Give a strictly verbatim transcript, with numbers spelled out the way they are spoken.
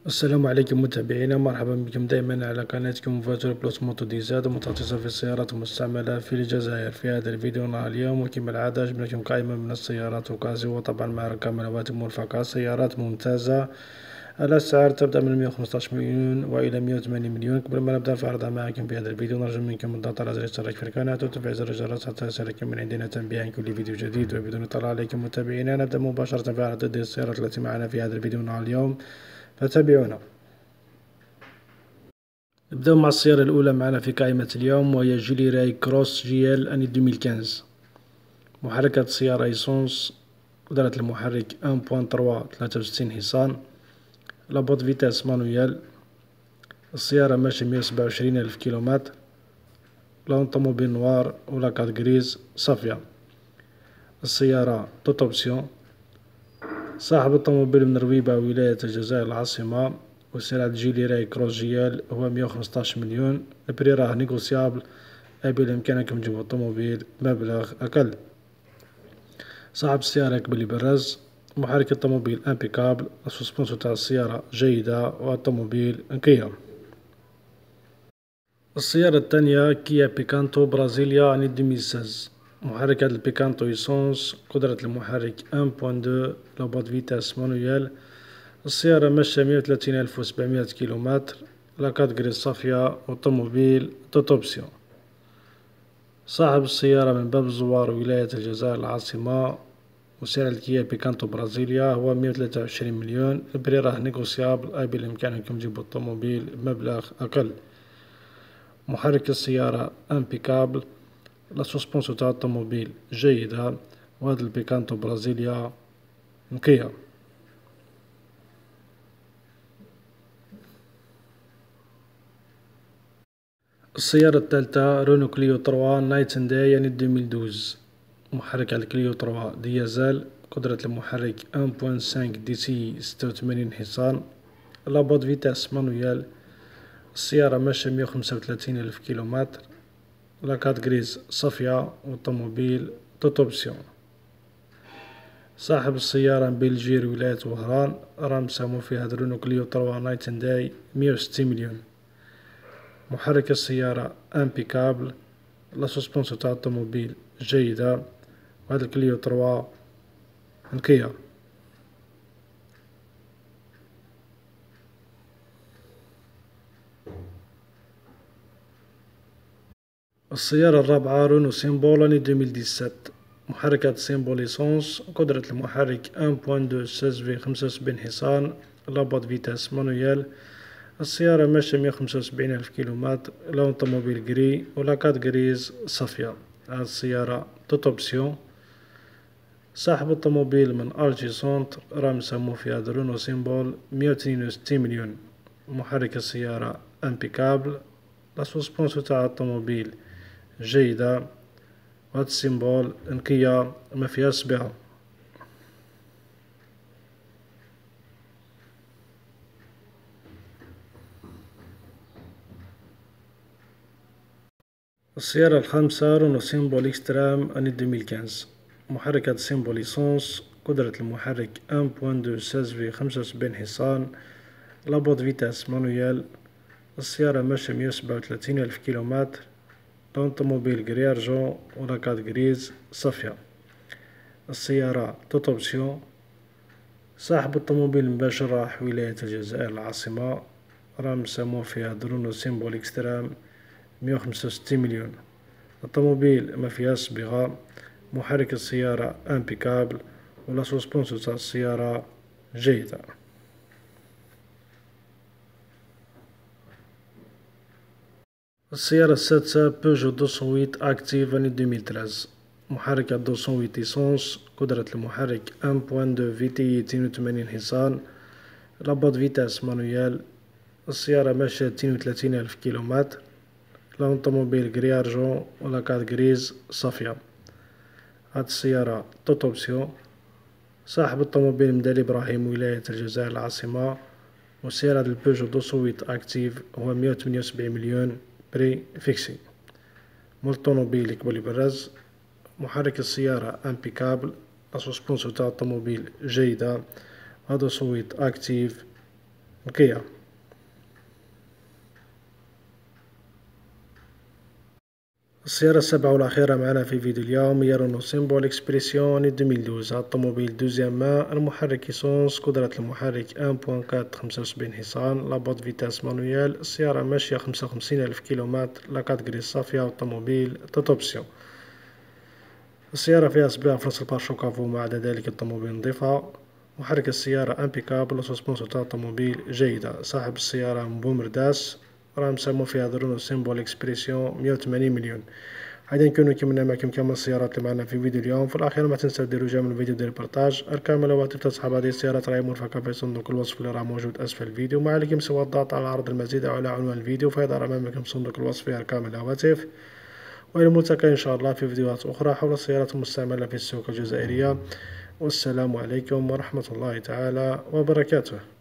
السلام عليكم متابعينا، مرحبا بكم دائما على قناتكم فاتور بلوس موتو ديزاد، متخصصة في السيارات المستعملة في الجزائر. في هذا الفيديو نرى اليوم وكما العادة جبنا لكم قائمة من السيارات وكازيو، وطبعا مع رقم رواتب مرفقة. سيارات ممتازة، الأسعار تبدأ من مية وخمسطاش مليون وإلى مية وثمانين مليون. قبل ما نبدأ في عرضها معكم في هذا الفيديو نرجو منكم الضغط على زر الاشتراك في القناة وتفعيل زر الجرس حتى يصلكم من عندنا تنبيه عن كل فيديو جديد. وبدون إطالة عليكم متابعينا نبدأ مباشرة في عرض السيارات التي معنا في هذا الفيديو نهار اليوم، فتابعونا. نبداو مع السيارة الأولى معنا في قائمة اليوم، وهي جيلي راي كروس جي ال أني ألفين وخمسة. محرك هاد السيارة ايسونس، قدرة المحرك واحد فاصلة ثلاثة ثلاثة وستين حصان، لابوط فيتاس مانويال. السيارة ماشية مية وسبعة وعشرين ألف كيلومتر، لون طوموبيل نوار ولاكاد غريز صافية. السيارة توت اوبسيون. صاحب الطوموبيل من رويبة ولاية الجزائر العاصمة، وسعر جيلي راي كروس جيال هو مية وخمسطاش مليون. البري راه نيغوسيابل، بإمكانكم تجيبو الطوموبيل بمبلغ أقل. صاحب السيارة يقبل يبرز، محرك الطوموبيل امبيكابل، السسبونسو تاع السيارة جيدة والطوموبيل نقية. السيارة الثانية كيا بيكانتو برازيليا أني ألفين وستة. محرك هاد البيكانتو ايسونس، قدرة المحرك واحد فاصلة اثنين، لابوط فيتاس مانويال. السيارة ماشية مية وثلاثين ألف وسبعمية كيلومتر، لاكاد غريز صافية والطوموبيل توت اوبسيون. صاحب السيارة من باب الزوار ولاية الجزائر العاصمة، وسعر الكيا بيكانتو برازيليا هو مية وثلاثة وعشرين مليون. البري راه نيغوسيابل، أي بإمكانكم تجيبو الطوموبيل بمبلغ أقل. محرك السيارة امبيكابل، لا سوسبونسيو تاع الطوموبيل جيدة، وهاد البيكانتو برازيليا نقية. السيارة الثالثة رونو كليو ثلاثة نايت اند داي يعني ألفين واثناشر. محرك على الكليو ثلاثة ديازل، قدرة المحرك واحد فاصلة خمسة دي سي ستة وثمانين حصان، لابوط فيتاس مانويال. السيارة ماشية مية وخمسة وثلاثين ألف كيلومتر، لاكاد غريز صافية والطوموبيل توت اوبسيون. صاحب السيارة من بلجير ولاية وهران، راه مساهمو في هاد رونو كليو ثلاثة نايت اند داي مية وستين مليون. محرك السيارة امبيكابل، لا سوسبونسيو تاع الطوموبيل جيدة، وهاد الكليو ثلاثة نقية. السيارة الرابعة رونو سيمبول أني ألفين وسبعة. محرك هاد سيمبول ايسونس، قدرة المحرك واحد فاصلة اثنين ستة في خمسة وسبعين حصان، لابوط فيتاس مانويال. السيارة ماشية مية وخمسة وسبعين ألف كيلومتر، لون طوموبيل غري ولاكاد غريز صافية. هاد السيارة توت اوبسيون. صاحب الطوموبيل من الجي سونتر، راه مساهمو في هاد رونو سيمبول مية وثنين وستين مليون. محرك السيارة امبيكابل، لا سوسبونسيو تاع الطوموبيل جيدة، وهاد السيمبول نقية مفيهاش صبيعة. السيارة الخامسة رونو سيمبول اكسترام أني ألفين وخمسة. محرك هاد سيمبول ايسونس، قدرة المحرك واحد فاصلة اثنين ستة في خمسة وسبعين حصان، لابوط فيتاس مانويال. السيارة ماشية مية وسبعة وثلاثين ألف كيلومتر، لون طوموبيل غري أرجون ولاكاد غريز صافية. السيارة توت اوبسيون. صاحب الطوموبيل مباشر راح ولاية الجزائر العاصمة، راه مساهمو في هاد رونو سيمبول اكسترام مية وخمسة وستين مليون. الطوموبيل مفيهاش صبيغة. محرك السيارة امبيكابل، ولا سوسبونسو تاع السيارة جيدة. السيارة السادسة بيجو دوسون ثمانية اكتيف أني ألفين وثلاثة. محرك دوسون ثمانية ايسونس، قدرة المحرك واحد فاصلة اثنين في تي اثنين وثمانين حصان، لابوط فيتاس مانويال. السيارة ماشية اثنين وثلاثين ألف كيلومتر، لون طوموبيل غري أرجون ولاكاد غريز صافية. هاد السيارة توت اوبسيون. صاحب الطوموبيل مدالي إبراهيم ولاية الجزائر العاصمة، وسعر هاد البيجو دوسون ثمانية اكتيف هو مية وثمانية وسبعين مليون بري فيكسي. مول الطوموبيل يقبل يبرز. محرك السيارة امبيكابل، السسبونسيو تاع الطوموبيل جيدة، هادو سويت اكتيف كيا. السيارة السابعة والأخيرة معنا في فيديو اليوم هي رونو سيمبول إكسبريسيون ألفين واثناش. هذا الطوموبيل دوزيام مان، المحرك إيسونس، قدرة المحرك واحد فاصلة أربعة خمسة وسبعين حصان، لابوط فيتاس مانويال. السيارة ماشية خمسة وخمسين ألف كيلومتر، لا كاتغري صافية، والطوموبيل توتوبسيون. السيارة فيها صباغ في راس البارشو كافو، ما عدا ذلك الطوموبيل نظيفة. محرك السيارة امبيكابل، والسسبونسيون تاع الطوموبيل جيدة. صاحب السيارة بومرداس، راه مسمو فيها رونو سيمبول إكسبريسيون مية وثمانين مليون. هذا نكونو كملنا معكم كامل السيارات اللي معنا في فيديو اليوم. في الاخير ما تنساو ديروا جيم الفيديو، ديروا بارطاج. ارقام الهواتف تاع صحاب هذه السيارات راهي مرفقه في صندوق الوصف اللي راه موجود اسفل الفيديو. ما عليكم سوى الضغط على عرض المزيد او على عنوان الفيديو، فيظهر امامكم صندوق الوصف فيه ارقام الهواتف. والى الملتقى ان شاء الله في فيديوهات اخرى حول السيارات المستعمله في السوق الجزائريه. والسلام عليكم ورحمه الله تعالى وبركاته.